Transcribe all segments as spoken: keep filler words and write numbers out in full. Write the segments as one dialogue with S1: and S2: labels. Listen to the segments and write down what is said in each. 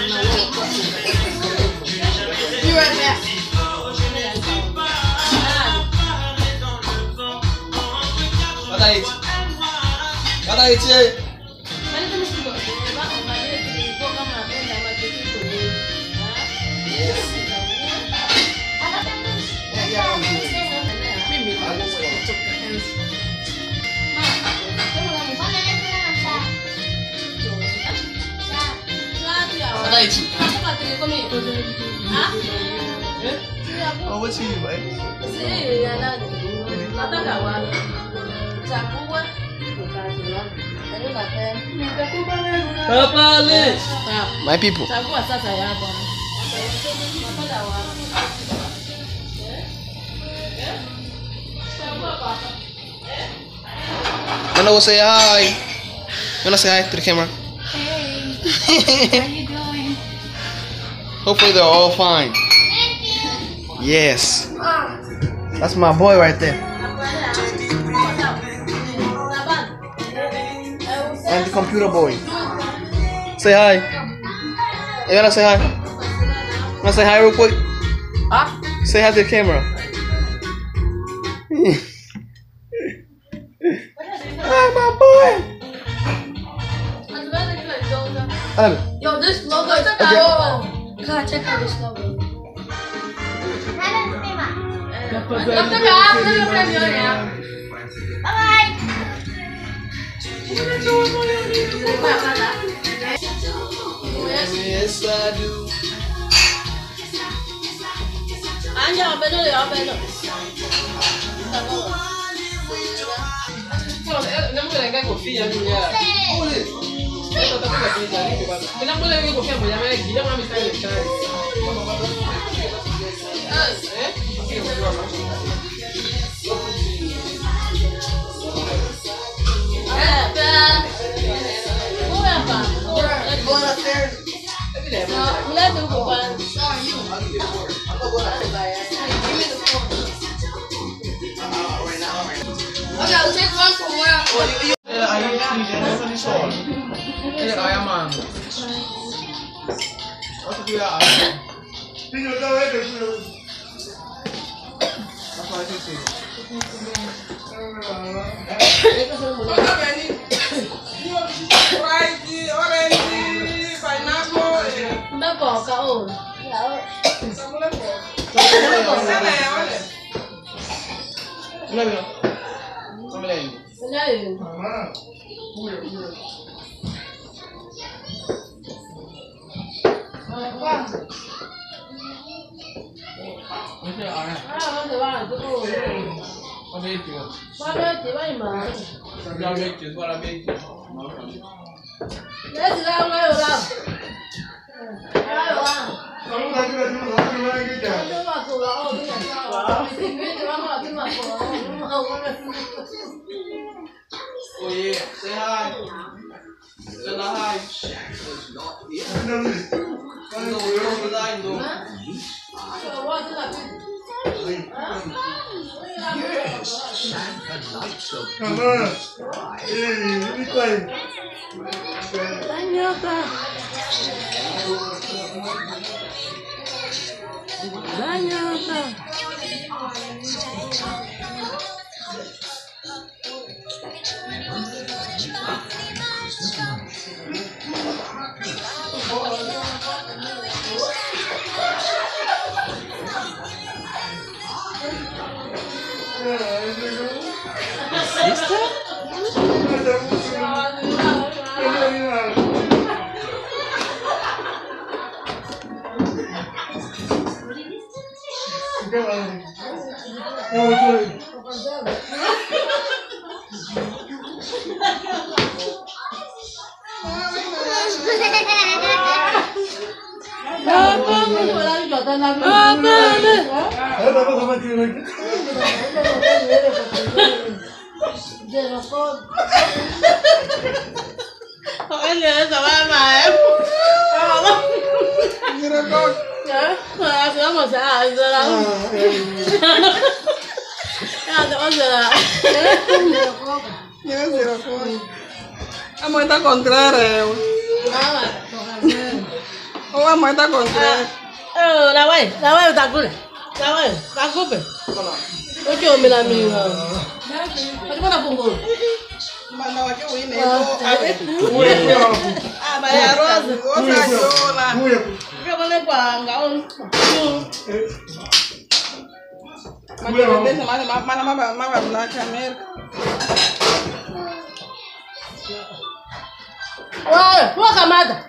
S1: Be right back.
S2: Kata itu. Kata itu. Kata itu. Oh, what you buy? My people. Wanna go say hi? Wanna say hi to the camera?
S1: Hey, how you doing?
S2: Hopefully they're all fine. Yes. That's my boy right there. And the computer boy. Say hi. You wanna say hi? Wanna say hi real quick?
S1: Huh?
S2: Say hi to the camera. Hi, my boy.
S1: Yo, this logo is cool. God, check out this logo. Bye.
S2: Yes, I do.
S1: Anja, open it, open it. Okay, I'll take one from where
S2: Oh yeah, say hi. Say hi. Come on. Hey, be quiet.
S1: Anh nhớ sao ba mà em à sữa mà sẽ à giờ lắm à tao giờ là
S2: Nhớ gì rồi con. Em mới ta còn ra rồi.
S1: đó mà
S3: Owa mweta kontre.
S1: Eh, la way, la way utakule. La way, takupe. Ocho mila mila. Hapo na bongo.
S3: Mana wake wine to abe. Ah, ba ya rose. Osa jola. Kwa bale kwanga on. Mana besa mana mana mama mama black America.
S1: Wa, wa kamada.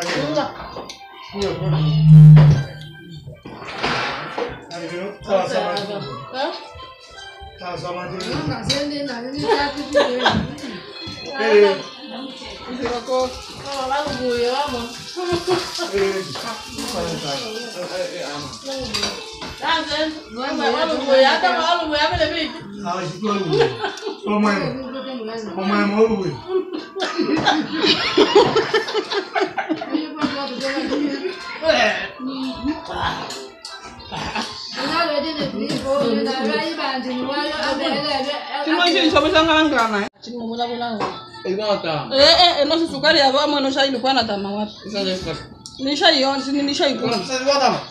S3: Eh eh no sukari ya mama no shai ilikuwa na tama wapi? Ni shai yon, si ni shai kwa.
S2: Sasa ilikuwa tama.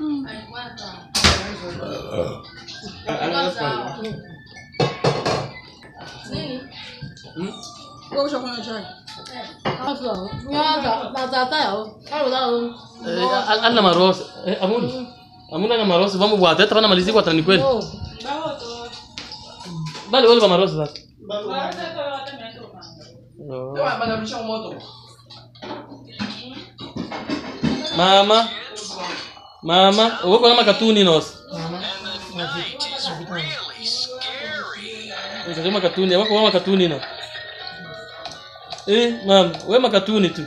S1: Nini?
S2: Hmm?
S3: Kwa usha kuna chai.
S1: Hapo. Nyaza, na tata yao. Hapo dao.
S4: Eh, ana marosa. Eh, amuni. Amuna na marosa, vamos bwata, tata na malizi kwa tani kweli. Bali wale wa marosa sasa. Mama. Mama, uko kama katuni nos. Uko kama katuni, wako kama katuni na. Eh, mama, wewe makatuni tu.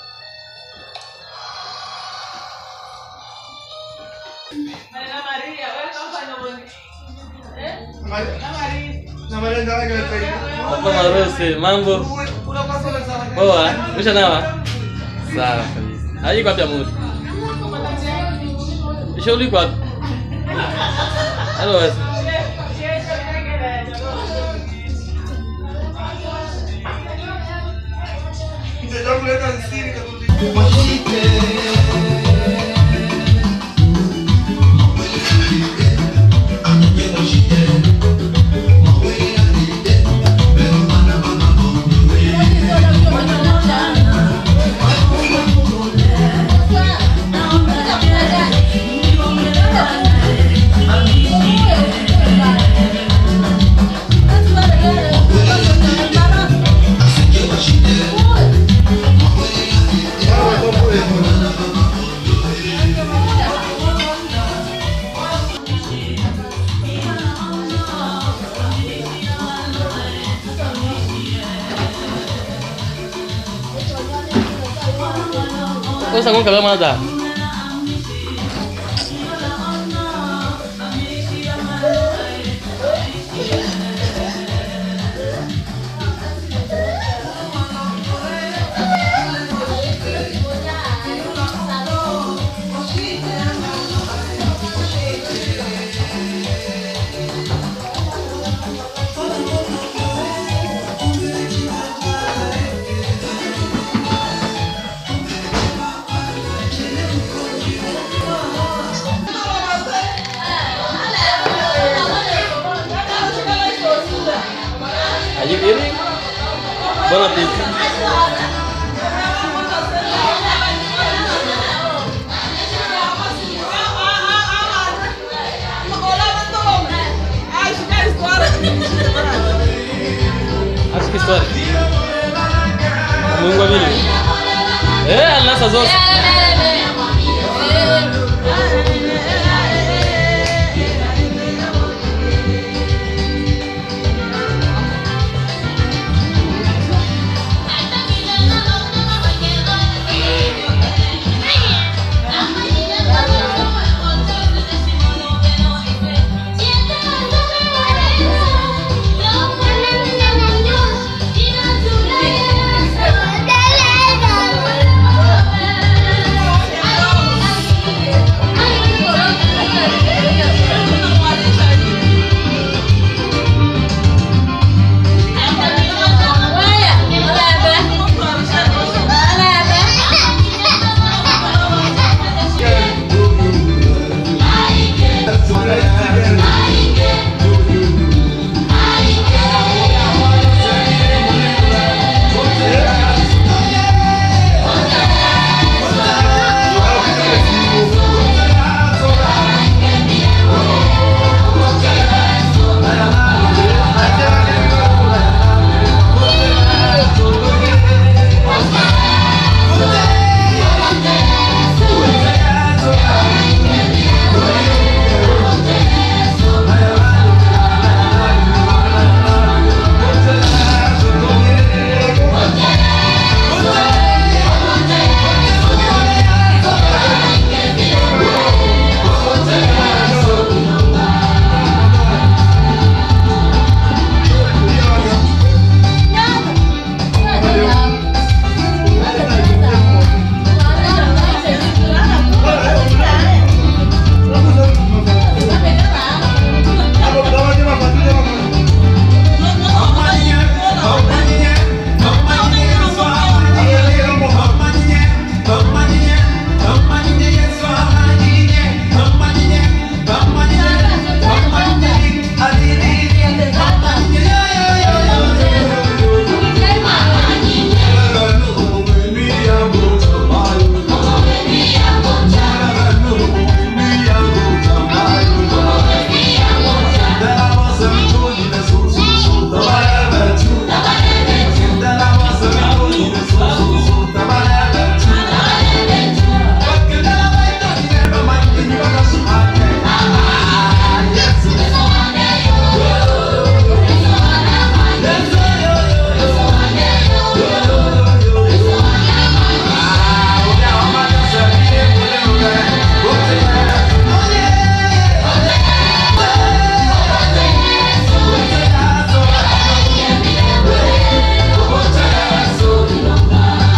S4: Apa marose, mambo. Poa, usha nawa? Sawa kabisa. Haji kwa pia muda. Shughuli kwa. Hello. Kau sanggup kalau mana? Ayo ini, bon appétit. Acho que história. Mungu amini. Eh, anasa zote.
S5: Bye.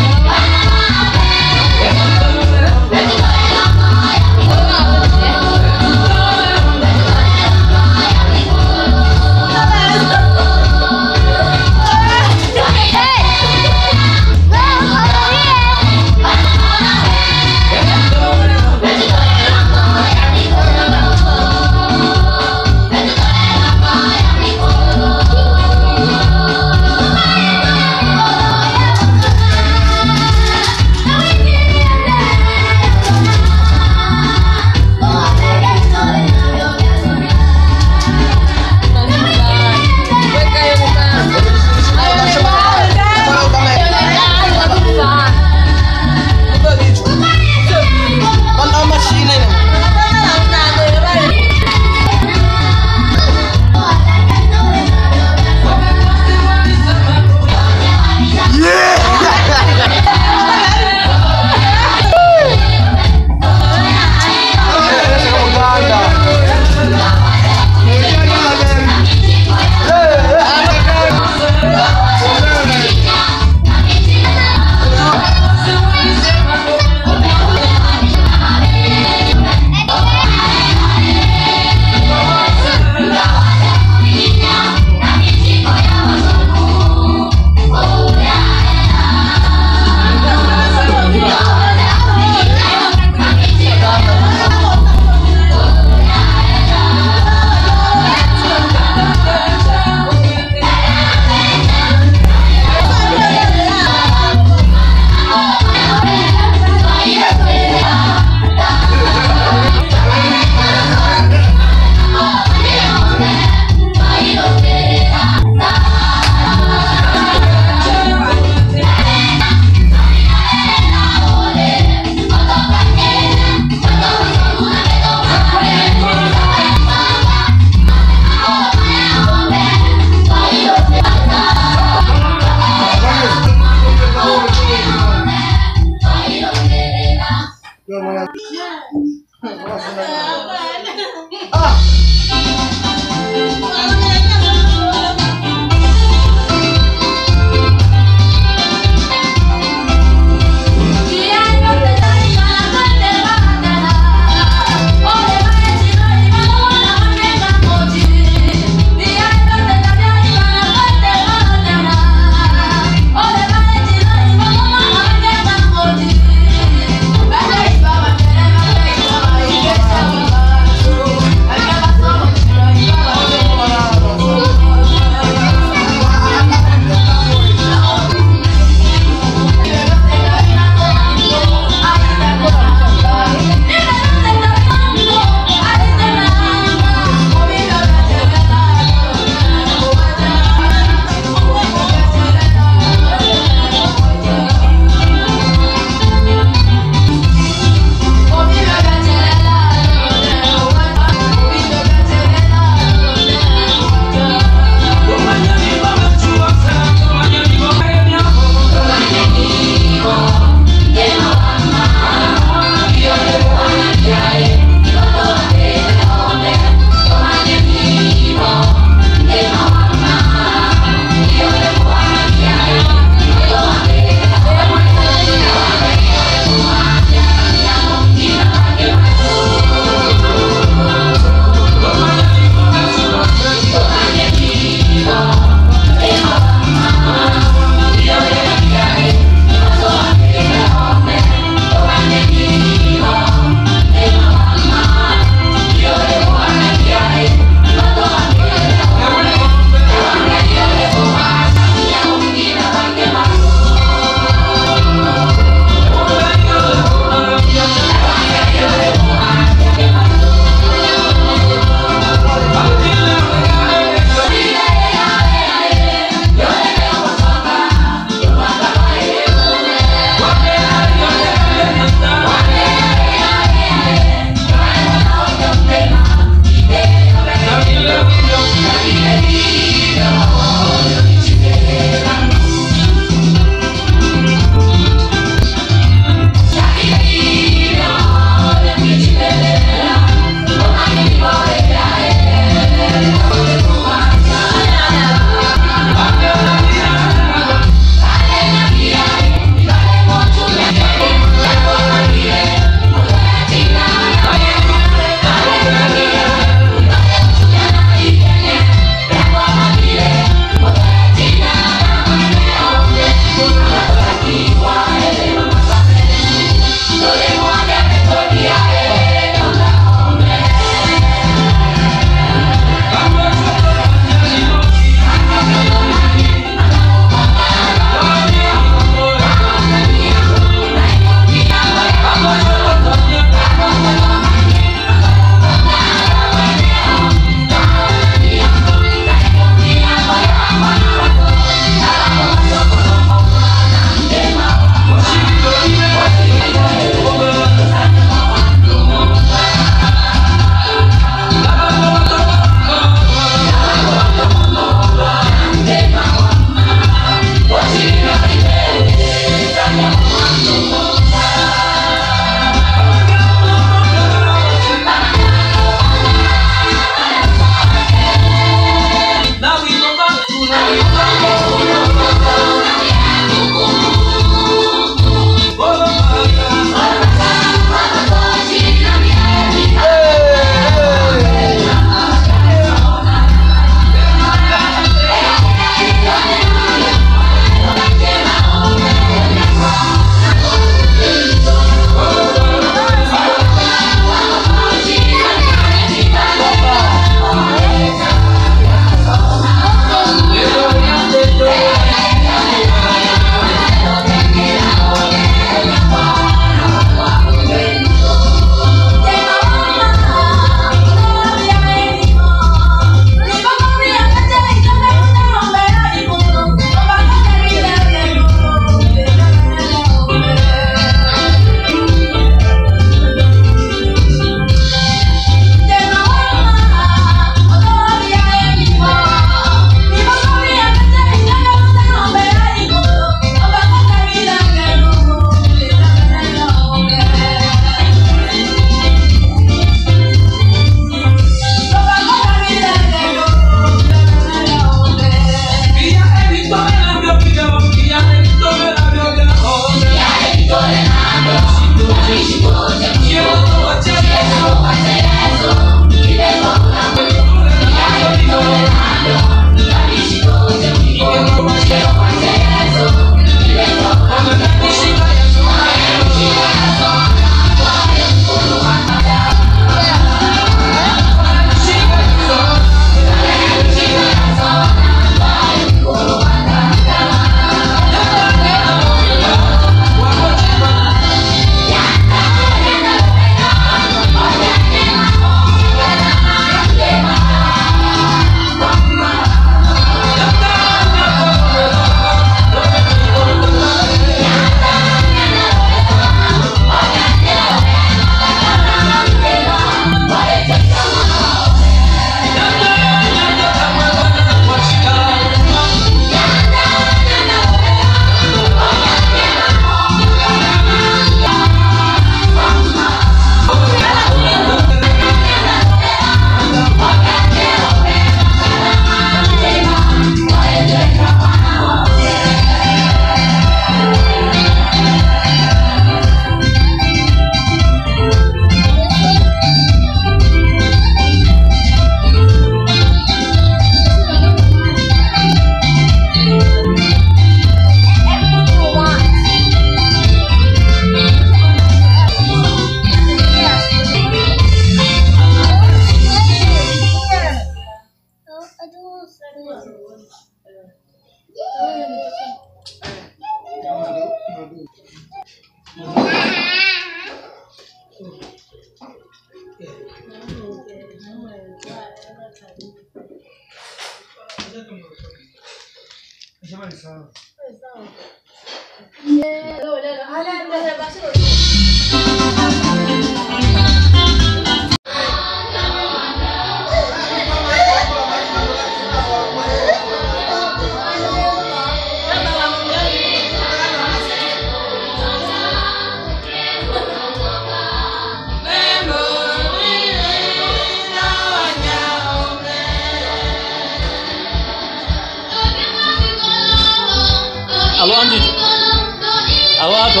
S4: Alo Anji. Alo apa?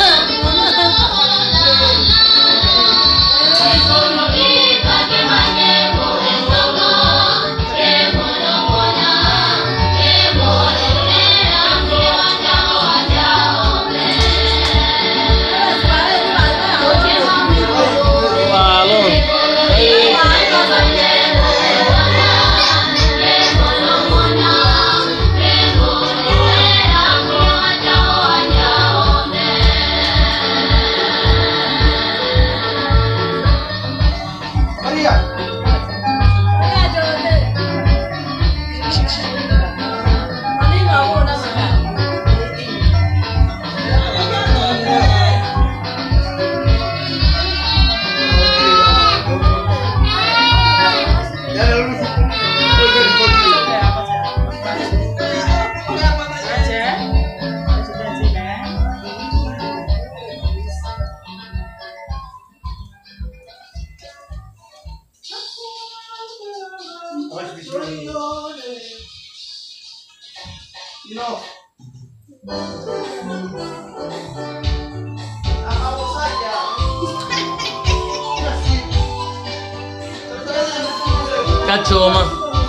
S4: Kachoma.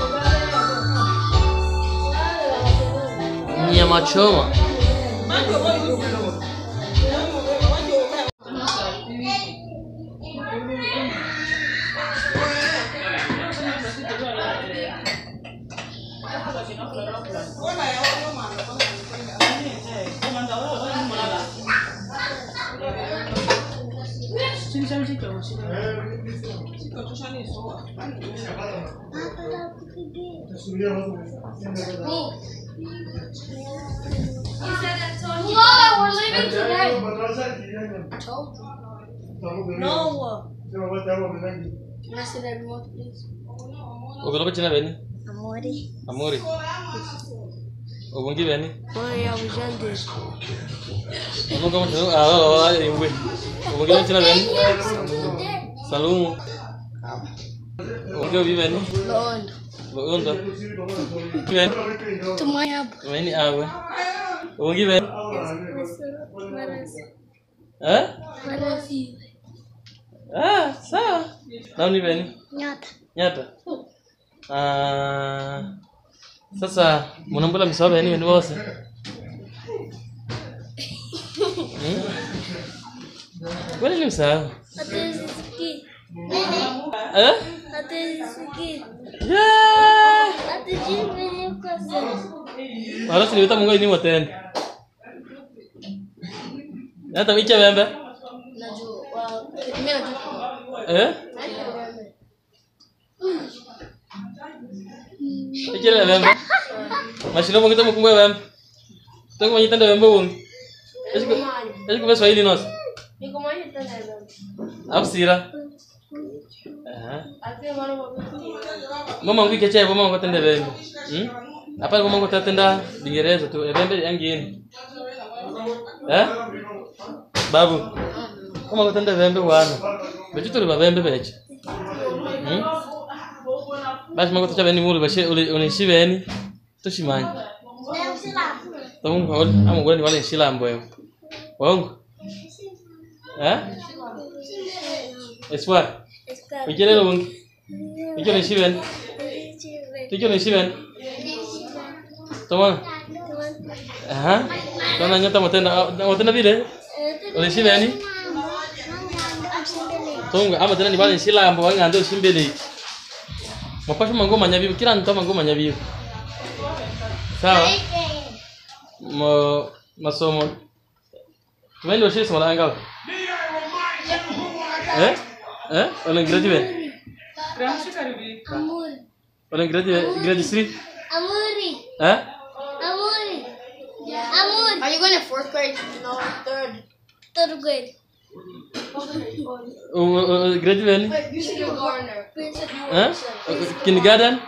S4: Nyama choma.
S5: We're leaving today.
S3: No.
S5: Can I say that remote, please?
S4: O que china beni?
S5: Amore.
S4: Amore. O bungi beni?
S5: Oi, Alexandre.
S4: O como china? Ah, ah, ah, imwe. O bungi china beni? Salumu. O que vi beni?
S5: Londo.
S4: Londo. Beni?
S5: Tumayab.
S4: Beni awe. O bungi beni?
S5: Marasi.
S4: Eh?
S5: Marasi.
S4: Ah, sawa. Nani beni?
S5: Nyata.
S4: Nyata. Ah, sasa mnambula misawa beni beni wose. Hmm? Kwani ni msawa?
S5: Ateziki.
S4: Eh?
S5: Ateziki.
S4: Yeah!
S5: Atejime kwasa.
S4: Wala siniwita mungu ini motende. Nyata miche bembe?
S5: Najua. Wow. Mimi najua.
S4: Eh? Ikile bembe? Mashino mungu tamu kumbe bembe. Tangu manyitanda bembe wungi. Esiko esiko besa hili nos.
S5: Niko mwenye tena hizo.
S4: Absira. Eh.
S5: Ati mwana mwana.
S4: Mama ngi keche mama ngo tende bembe. Hmm? Apa mama ngo tatenda Dingereza tu bembe yangini. Eh? Babu. Mama ngo tende bembe wana. Bejitu riba bembe beche. Hmm? Basi mama ngo tacha beni mulu bashe unishi beni. Tushimanye. Tong hol amu gole ni wale shilambo yo. Wongo. Eh? Eswa. Pikire lo wongo. Pikire ni shiben. Pikire ni shiben. Toma. Aha. Tona nyata motenda motenda vile. Ole shibeni. Tonga ama tena ni wale shilambo wanga ndo shimbele. Mapasho mango manyabibu kila ntoma mango manyabibu. Sawa? Mo masomo. Tumeenda ushiri somo la ngapi? Eh? Eh? Wala graduate?
S5: Amuri.
S4: Wala graduate grade three?
S5: Amuri.
S4: Eh?
S5: Amuri. Amuri.
S6: Are you going to fourth grade? No, third.
S5: Third grade.
S4: Oh, graduate ni?
S6: Kindergartner.
S4: Eh? Kindergarten?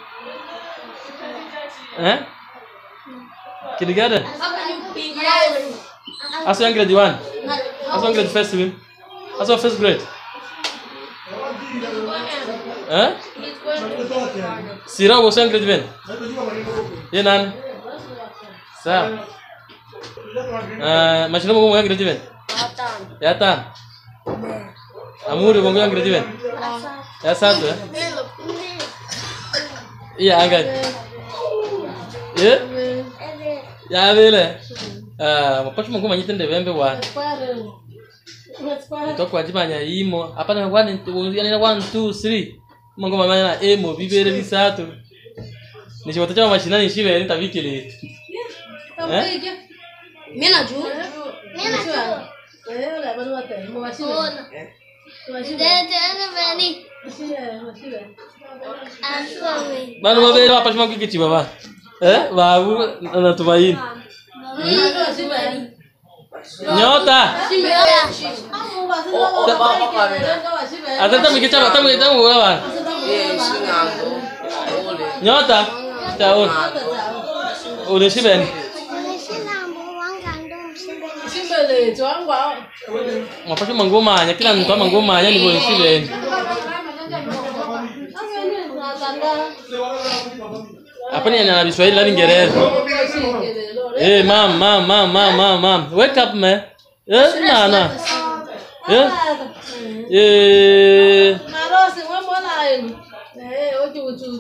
S4: Eh? Kindergarten?
S6: How can you be grade?
S4: Aso yang grade one? Aso yang grade first win? Aso first grade? Eh?
S6: He's going to kindergarten.
S4: Sira wo yang grade one? Ye nan? Sa? Eh, mashino mo yang grade one? Ya tan. Amuri mo yang grade one? Ya satu eh? Iya agak. Ye? Ya vile. Ah, mapacho mungu manyite ndebembe wa. Toko ajimanya imo. Hapana one yani one two three. Mungu mamanya na emo bibere bisatu. Nishibota chama mashinani shibe ni tabikile. Eh?
S6: Mina juu.
S1: Eh, la bado wate. Mo washibe.
S5: Dede ana bani. Asome.
S4: Bado mabele mapacho mungu kichi baba. Eh? Babu anatumaini. Nyota. Ata tamu kichapa tamu tamu baba. Nyota. Tahu. Udah sih Ben.
S1: Simbele tuangwa.
S4: Mapacho mangomanya kila mtu mangomanya ni bole sih Ben. Apa ni anak Kiswahili la Kiingereza? Eh, mam, mam, mam, mam, mam, mam. Wake up, man. Eh, nana. Eh? Eh.
S1: Marosi mwe mwana yenu. Eh, oji uchu.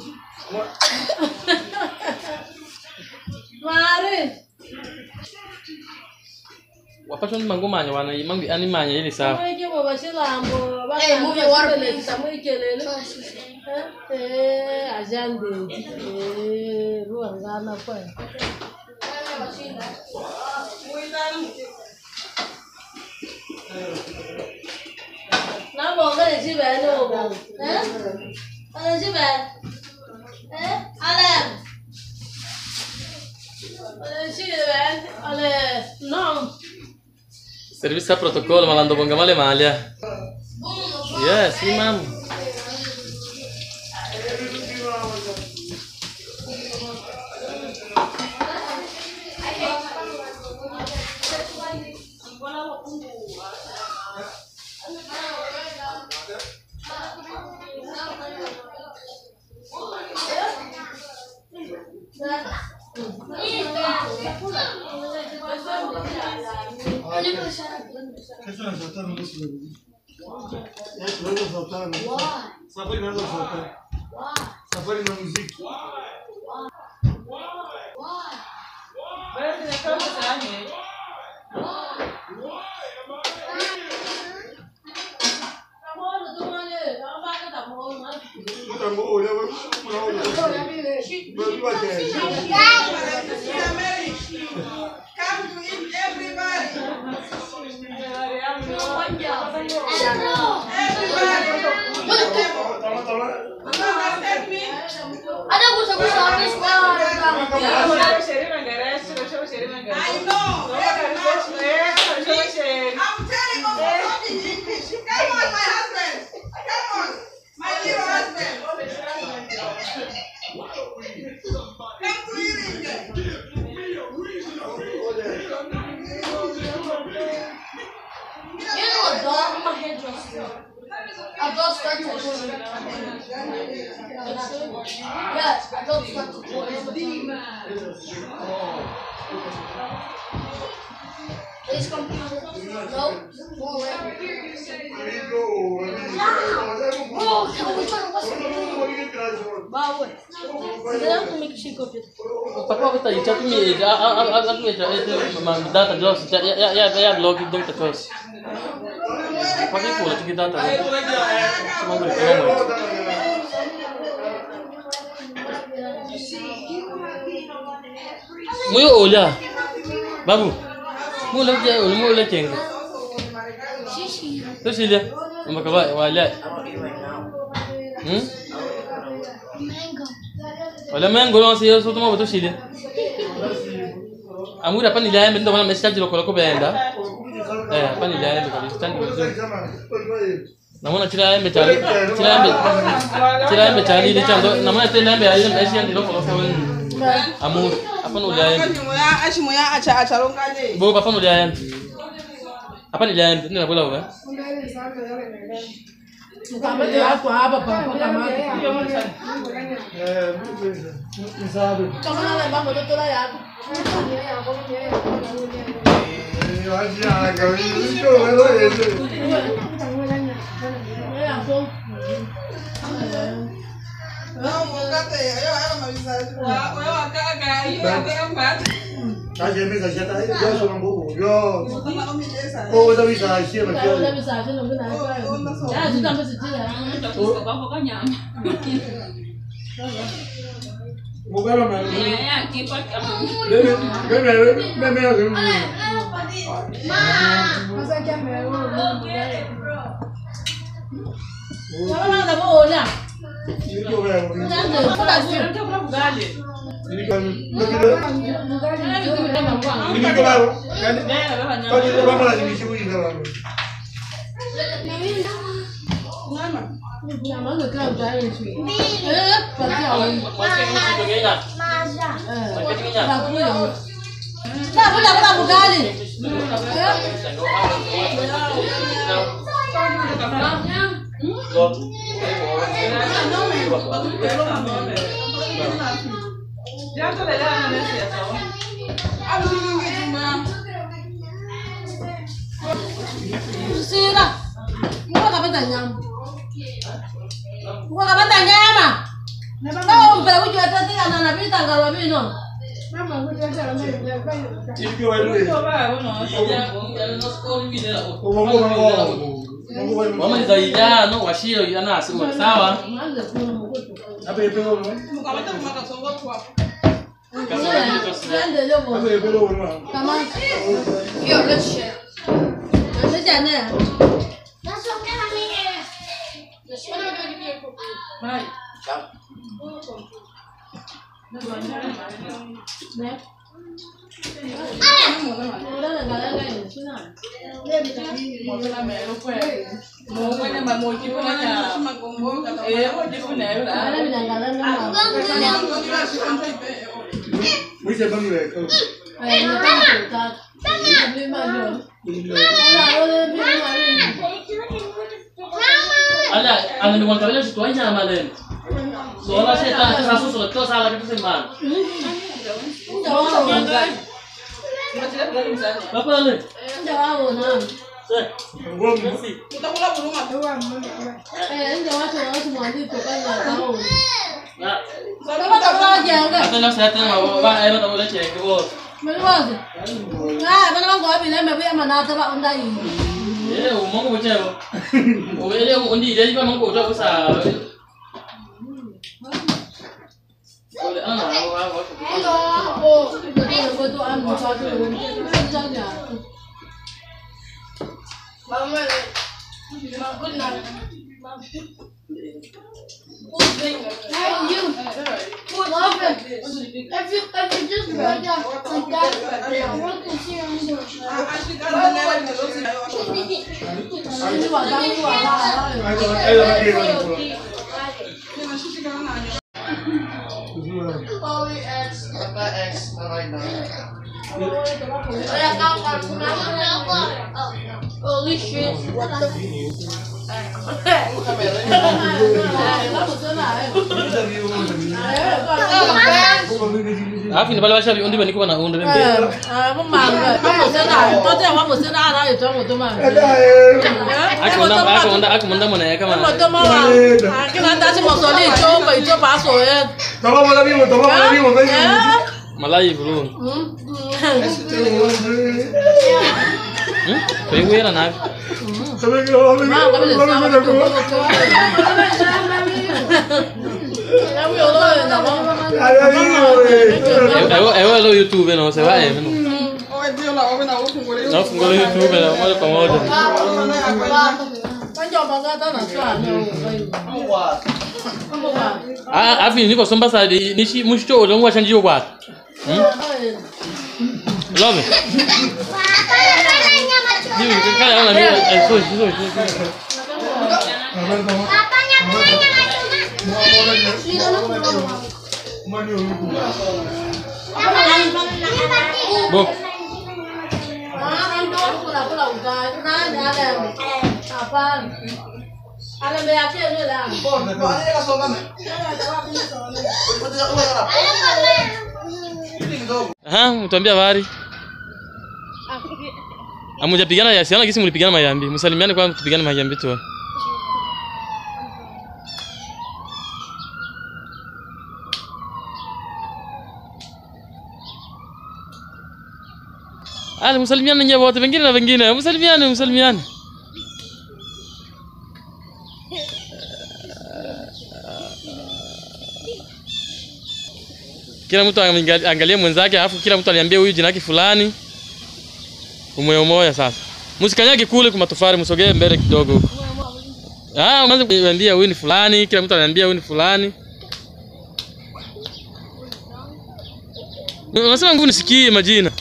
S1: Mare.
S4: Wapacho mangomanya wana imangi animanya ili sawa.
S1: Mweke mwa bashilambo.
S6: Hey, move your water, please.
S1: Tamwikelele. Eh, ajande. Eh, ruangana kwa. Na bonga le jibe ni obo. Eh? Ale jibe. Eh? Ale. Ale jibe. Ale no.
S4: Serviço a protocolo, malando bonga male malha. Yes, sim, mam.
S2: Safari na saltando. Safari na muziki.
S3: Come to eat, everybody.
S6: Ada gusto-gusto ako sa
S3: I know. I'm telling you, talking English. Come on, my husband. Come on, my little husband. Come to eat.
S6: You know what, dog? My hairdresser. I don't start to toys. Yes, I don't start to toys. Please come. No. More away. Oh, can we try to listen? Bawa. Saya tu make sure kopi.
S4: Papo kita itu tu mi, aku aku aku itu itu memang data jelas. Ya ya ya ya blog itu kita terus. Pakai pula tu kita data. Semua boleh kamu. Muyo ola. Babu. Mu la je ol mu la kenga.
S5: Shishi.
S4: To shile. Maka ba wala. Hmm?
S5: Mango.
S4: Wala mango no si yo soto mo to shile. Amura pani la yambe ndo wana message lo koloko benda. Eh, pani la yambe kabisa tandi vizuri. Namona chila yambe chali. Chila yambe. Chila yambe chali ile chando. Namona tena yambe ile message yandi lo koloko wewe. Amur, apa nu dia yang?
S3: Ashi moya acha acha longale.
S4: Bo apa nu dia yang? Apa ni dia yang? Ni nak bola apa?
S1: Kama dia aku apa apa kama. Kama na lembang bodoh tu lah ya.
S3: Não, mongate, ayo ayo mavisa. Wa wa kaka, iyo ate ambat.
S2: Aje mesa já tá aí, eu sou um bobo. Eu.
S3: Tama kami esa.
S2: Oh, udah bisa sih
S1: Kalau
S2: macam.
S1: udah bisa aja nunggu naik. Ya sudah mesti dia.
S2: Bukan lah, man. Bebe, bebe, bebe, bebe.
S1: Kalau mana dah boleh.
S2: Ini kau berapa?
S1: Jangan deh, kau dah siap.
S2: Ini kan, bebe. Ini kau berapa? Kan? Kau jadi berapa lagi di sini sekarang?
S1: Nama lu kan dah ini. Eh, pasti awak.
S4: Macam ni sebagainya.
S1: Eh,
S4: Macam ni nya.
S1: dah boleh. Dah boleh, aku dah buka ni.
S3: Jangan lele ana nesi ya sawa. Alu ningi cuma.
S1: Sira. Gua enggak bertanya. Gua enggak bertanya ama. Kau berapa juta tadi anak nabi tanggal berapa ini?
S2: Ini kau berapa?
S3: Coba uno.
S4: Mama zaida no washio yana asimu sawa.
S2: Apa yang perlu?
S3: Mukamata kumaka songo kwa.
S1: Jangan deh, lo.
S2: Apa yang perlu?
S1: Kamu. Yo, let's share. Let's jangan.
S3: Mai.
S2: Bisa bangga kau.
S4: Ala, ang naman kami si tuay na malen. So ala siya ta sa susunod to sa ala kita semang. Apa le?
S1: Jawab na.
S4: Sir.
S2: Gua
S3: Kita pula burung apa?
S1: Eh, jawab semua semua itu kan nggak tahu.
S4: Na.
S1: Kamu tak tahu aja enggak?
S4: Atau lang sa atin mga ba ay mata ulit check ko.
S1: Meluas. Ah, mana kau bilang babi mana tu pak undai.
S4: Eh, umong ko check ko. O ele undi dia juga mong ko to sa. Ole ana awa awa.
S1: Oh, betul betul am satu. Jangan. Mama, mama nak. Hey, you. Love it. If you if you just write down like that, I want to see on the.
S3: Ashi kana nela ni losi ayo.
S1: Ini wala ini wala.
S2: ada lagi orang.
S3: Kena shishi kana nanya.
S2: Kata X right now.
S1: Holy shit. What the
S4: Afi ni pale washa undi bani kwa na undi mbe.
S1: Ah, mama. Mama sana. Tote wa mama sana ana yetu ngoto mama.
S4: Ako nda ako nda ako nda mona ya kama.
S1: Ngoto mama. Akina ndasi mosoli chopa icho paso eh.
S2: Toma bola mismo, toma bola mismo, ven.
S4: Malai bro.
S1: Hmm.
S4: Hmm? Kaya wera na.
S2: Tama que lo vamos.
S1: Mama kami
S2: Vamos
S1: sana.
S2: a ver.
S1: Kami olo na mama.
S4: Ewe lo YouTube no se va eh.
S3: Oye, tío, la oven a vos con goleo.
S4: No fungo lo YouTube na moja kwa moja.
S6: Kanjo bagata na swa no.
S4: Ah, afi niko somba sa nishi mushito lo ngwa shanji kwa. Hmm? Love. Diu, kaya ona mimi eh so so so. Bo. Ah, mtuambia habari. Hamujapigana ya siana kisi mlipigana mayambi. Msalimiane kwa tupigane mayambi tu. Ale msalimiane nyewe wote wengine na wengine. Msalimiane, msalimiane. Kila mtu angalie mwenzake alafu kila mtu aliambia huyu jina lake fulani. Umoyo moyo sasa. Msikanyage kule kwa matofari, msogee mbele kidogo huko. Ah, mwanzo kuambia huyu ni fulani, kila mtu ananiambia huyu ni fulani. Unasema nguvu nisikie majina.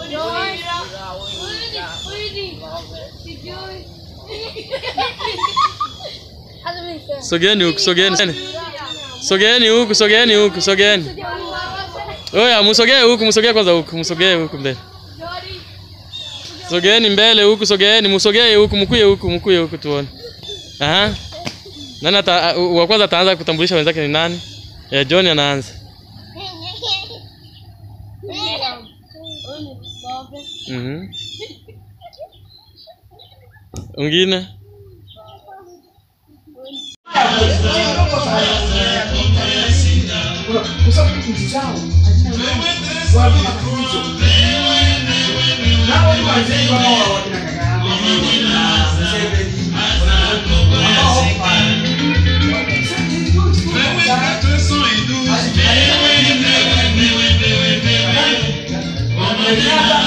S4: Sogeni huku, sogeni. Sogeni huku, sogeni huku, sogeni. Oya, msogee huku, msogee kwanza huku, msogee huku mbele. Sogeni mbele huku, sogeni, msogee huku, mkuye huku, mkuye huku tuone. Aha. Nani ata wa kwanza ataanza kutambulisha wenzake ni nani? Eh, John anaanza. Mhm. Ungine?
S7: Yeah.